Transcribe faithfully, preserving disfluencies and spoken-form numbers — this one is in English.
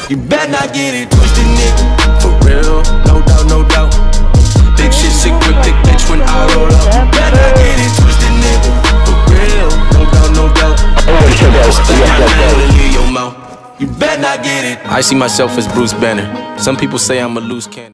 You better not get it twisted, nigga. For real, no doubt, no doubt. Big shit, sick with thick bitch when I roll up. You better not get it twisted, nigga. For real, no doubt, no doubt. You better not get it. I see myself as Bruce Banner. Some people say I'm a loose cannon.